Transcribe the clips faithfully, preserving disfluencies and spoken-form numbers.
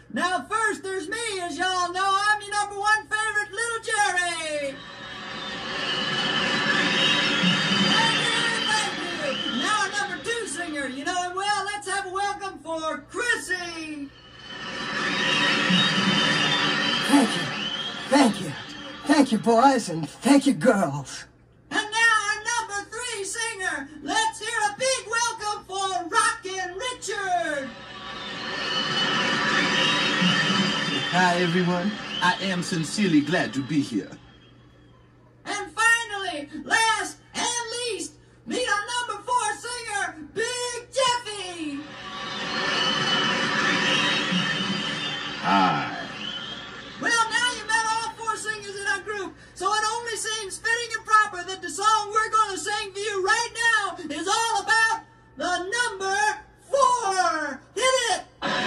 Now first there's me, as y'all know. I'm your number one favorite, Little Jerry. Thank you, thank you. Now our number two singer, you know him well. Let's have a welcome for Chrissy. Thank you, thank you, thank you boys and thank you girls. And now our number three singer. Let's hear a big welcome for Rockin' Richard. Hi everyone, I am sincerely glad to be here. And finally, last and least, meet our number four singer, Big Jeffy. Hi. Well, now you met all four singers in our group, so it only seems fitting and proper that the song we're going to sing for you right now is all about the number four. Hit it!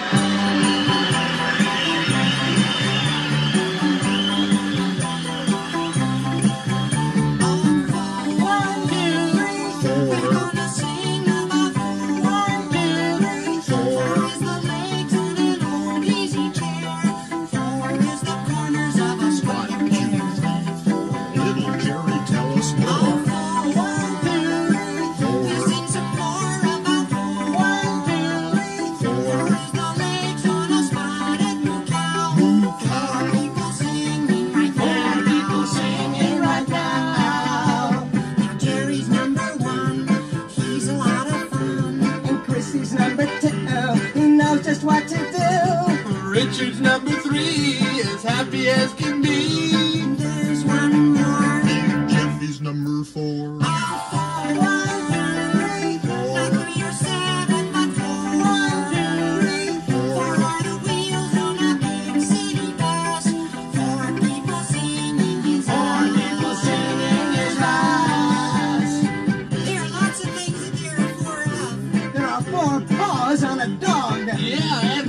Just what to do. Richard's number three, as happy as can be. There's one more. Jeffy's number four. Oh, four, one, two, three. Not three or seven, but four. One, two, three. Four are the wheels on a big city bus. Four people singing is us. Four people singing is us. There are lots of things that there are four of. There are four paws on a dog. Yeah,